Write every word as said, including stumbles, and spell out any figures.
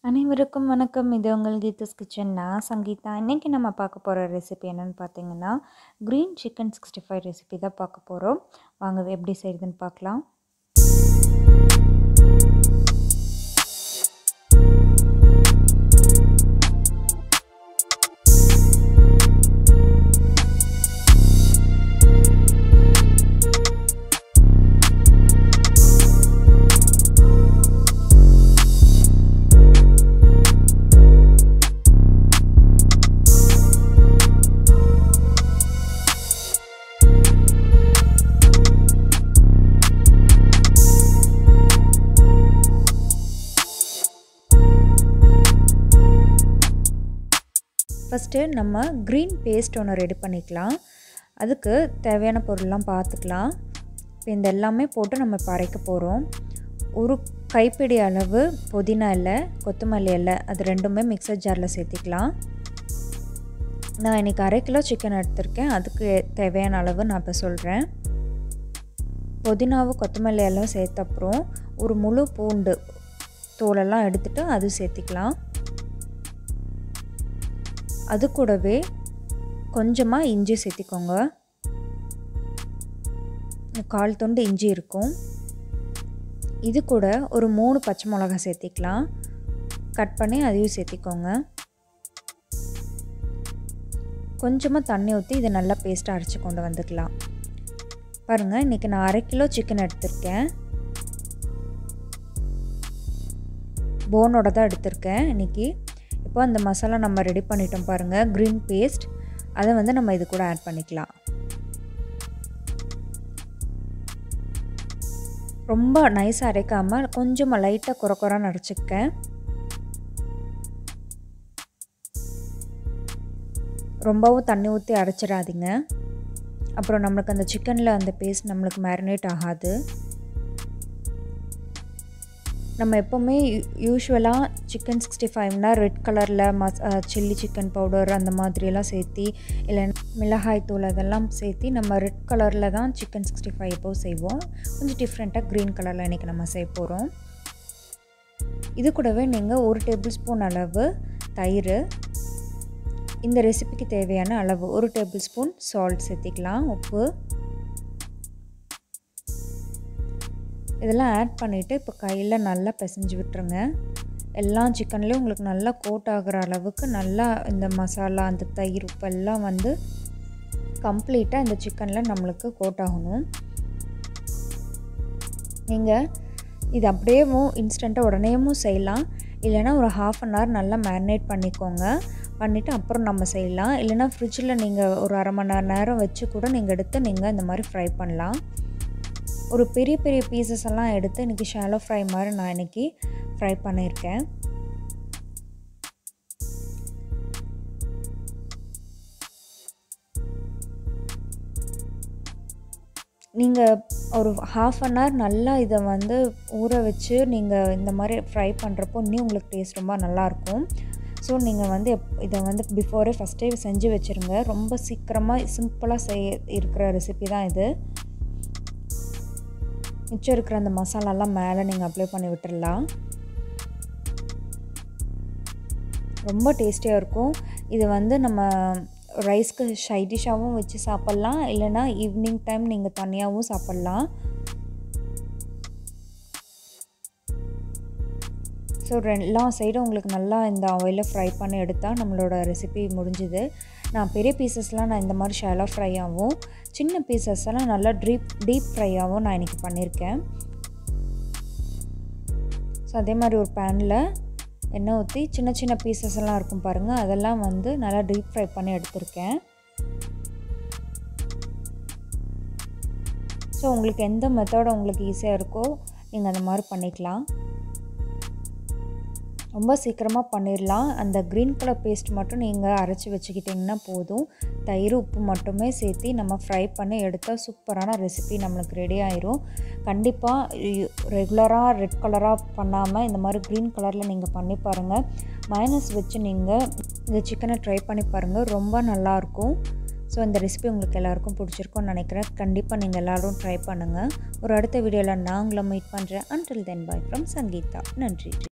அனைவருக்கும் வணக்கம். இது உங்கள் கீதாஸ் கிச்சன். நான் சங்கீதா. இன்றைக்கி நம்ம பார்க்க போகிற ரெசிபி என்னென்னு பார்த்தீங்கன்னா, green chicken sixty five recipe தான் பார்க்க போகிறோம். வாங்க எப்படி செய்கிறதுன்னு பார்க்கலாம். ஃபஸ்ட்டு நம்ம க்ரீன் பேஸ்ட் ஒன்று ரெடி பண்ணிக்கலாம். அதுக்கு தேவையான பொருள்லாம் பார்த்துக்கலாம். இப்போ இந்த எல்லாமே போட்டு நம்ம இப்போ அரைக்க போகிறோம். ஒரு கைப்பிடி அளவு புதினா இலை, கொத்தமல்லி இலை, அது ரெண்டுமே மிக்சர் ஜாரில் சேர்த்திக்கலாம். நான் இன்றைக்கி அரை கிலோ சிக்கன் எடுத்திருக்கேன். அதுக்கு தேவையான அளவு நான் இப்போ சொல்கிறேன். புதினாவும் கொத்தமல்லி எல்லாம் சேர்த்த அப்புறம் ஒரு முழு பூண்டு தோலெல்லாம் எடுத்துகிட்டு அது சேர்த்திக்கலாம். அது கூடவே கொஞ்சமாக இஞ்சி சேர்த்திக்கோங்க. கால் துண்டு இஞ்சி இருக்கும். இது கூட ஒரு மூணு பச்சை மிளகா சேர்த்திக்கலாம். கட் பண்ணி அதையும் சேர்த்திக்கோங்க. கொஞ்சமாக தண்ணி ஊற்றி இதை நல்லா பேஸ்ட்டாக அரைச்சி கொண்டு வந்துக்கலாம். பாருங்கள், இன்றைக்கி நான் அரை கிலோ சிக்கன் எடுத்திருக்கேன். போனோட தான் எடுத்திருக்கேன் இன்றைக்கி. இப்போ அந்த மசாலா நம்ம ரெடி பண்ணிட்டோம் பாருங்கள், க்ரீன் பேஸ்ட். அதை வந்து நம்ம இது கூட ஆட் பண்ணிக்கலாம். ரொம்ப நைஸாக அரைக்காமல் கொஞ்சமாக லைட்டாக குறை குறைன்னு அரைச்சிக்கேன். ரொம்பவும் தண்ணி ஊற்றி அரைச்சிடாதீங்க. அப்புறம் நம்மளுக்கு அந்த சிக்கனில் அந்த பேஸ்ட் நம்மளுக்கு மேரினேட் ஆகாது. நம்ம எப்போவுமே யூஸ்வலாக சிக்கன் சிக்ஸ்டி ஃபைவ்னா ரெட் கலரில் மஸ் சில்லி சிக்கன் பவுடர் அந்த மாதிரியெல்லாம் சேர்த்தி, இல்லை மிளகாய் தூள் அதெல்லாம் சேர்த்தி நம்ம ரெட் கலரில் தான் சிக்கன் சிக்ஸ்டி ஃபைவ் எப்போது செய்வோம். கொஞ்சம் டிஃப்ரெண்ட்டாக க்ரீன் கலரில் இன்றைக்கி நம்ம செய்ய போகிறோம். இது கூடவே நீங்கள் ஒரு டேபிள் ஸ்பூன் அளவு தயிர், இந்த ரெசிபிக்கு தேவையான அளவு ஒரு டேபிள் ஸ்பூன் சால்ட் சேர்த்திக்கலாம், உப்பு. இதெல்லாம் ஆட் பண்ணிவிட்டு இப்போ கையில் நல்லா பிசைஞ்சு விட்டுருங்க. எல்லா சிக்கன்லேயும் உங்களுக்கு நல்லா கோட் ஆகிற அளவுக்கு நல்லா இந்த மசாலா, அந்த தயிர், உப்பு எல்லாம் வந்து கம்ப்ளீட்டாக இந்த சிக்கனில் நம்மளுக்கு கோட் ஆகணும். நீங்கள் இது அப்படியேவும் இன்ஸ்டண்ட்டாக உடனேயும் செய்யலாம். இல்லைனா ஒரு ஹாஃப் அன் ஹவர் நல்லா மேரினேட் பண்ணிக்கோங்க. பண்ணிவிட்டு அப்புறம் நம்ம செய்யலாம். இல்லைனா ஃப்ரிட்ஜில் நீங்கள் ஒரு அரை மணி நேரம் வச்சு கூட நீங்கள் எடுத்து நீங்கள் இந்த மாதிரி ஃப்ரை பண்ணலாம். ஒரு பெரிய பெரிய பீசஸ் எல்லாம் எடுத்து இன்றைக்கி ஷாலோ ஃப்ரை மாதிரி நான் இன்றைக்கி ஃப்ரை பண்ணியிருக்கேன். நீங்கள் ஒரு ஹாஃப் அன் ஹவர் நல்லா இதை வந்து ஊற வச்சு நீங்கள் இந்த மாதிரி ஃப்ரை பண்ணுறப்போ இன்னும் உங்களுக்கு டேஸ்ட் ரொம்ப நல்லாயிருக்கும். ஸோ நீங்கள் வந்து எப் இதை வந்து பிஃபோரே ஃபஸ்ட்டே செஞ்சு வச்சுருங்க. ரொம்ப சீக்கிரமாக சிம்பிளாக செய்ய இருக்கிற ரெசிபி தான் இது. மிச்சம் இருக்கிற அந்த மசாலாலாம் மேலே நீங்கள் அப்ளை பண்ணி விட்டுடலாம். ரொம்ப டேஸ்டியாக இருக்கும். இது வந்து நம்ம ரைஸ்க்கு சைட் டிஷ்ஷாகவும் வச்சு சாப்பிட்லாம். இல்லைனா ஈவினிங் டைம் நீங்கள் தனியாகவும் சாப்பிட்லாம். ஸோ எல்லா சைடும் உங்களுக்கு நல்லா இந்த ஆயிலில் ஃப்ரை பண்ணி எடுத்தால் நம்மளோட ரெசிபி முடிஞ்சுது. நான் பெரிய பீசஸ்லாம் நான் இந்த மாதிரி ஷாலோ ஃப்ரையாகவும், சின்ன பீசஸ் எல்லாம் நல்லா டீப் டீப் ஃப்ரையாகவும் நான் இன்றைக்கி பண்ணியிருக்கேன். ஸோ அதே மாதிரி ஒரு பேனில் எண்ணெய் ஊற்றி சின்ன சின்ன பீசஸ் எல்லாம் இருக்கும் பாருங்கள், அதெல்லாம் வந்து நல்லா டீப் ஃப்ரை பண்ணி எடுத்திருக்கேன். ஸோ உங்களுக்கு எந்த மெத்தட் உங்களுக்கு ஈஸியாக இருக்கோ நீங்கள் அந்த மாதிரி பண்ணிக்கலாம். ரொம்ப சீக்கிரமாக பண்ணிடலாம். அந்த க்ரீன் கலர் பேஸ்ட் மட்டும் நீங்கள் அரைச்சி வச்சுக்கிட்டிங்கன்னா போதும். தயிர், உப்பு மட்டுமே சேர்த்து நம்ம ஃப்ரை பண்ணி எடுத்தால் சூப்பரான ரெசிபி நம்மளுக்கு ரெடி ஆயிரும். கண்டிப்பாக ரெகுலராக ரெட் கலராக பண்ணாமல் இந்த மாதிரி க்ரீன் கலரில் நீங்கள் பண்ணி பாருங்கள். மைனஸ் வச்சு நீங்கள் இந்த சிக்கனை ட்ரை பண்ணி பாருங்கள், ரொம்ப நல்லாயிருக்கும். ஸோ இந்த ரெசிபி உங்களுக்கு எல்லாருக்கும் பிடிச்சிருக்கும்னு நினைக்கிறேன். கண்டிப்பாக நீங்கள் எல்லோரும் ட்ரை பண்ணுங்கள். ஒரு அடுத்த வீடியோவில் நான் உங்களை மீட் பண்ணுறேன். Until then bye from Sangeetha. நன்றி.